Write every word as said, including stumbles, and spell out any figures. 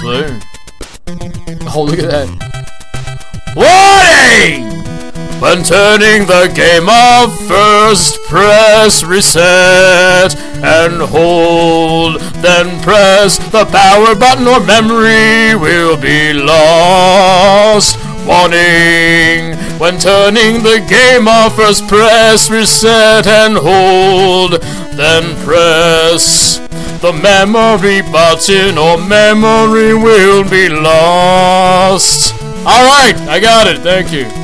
play. Oh, look at that. Warning! When turning the game off, first press reset and hold, then press the power button or memory will be lost. Warning! When turning the game off, first press reset and hold, then press the memory button or memory will be lost. Alright, I got it, thank you.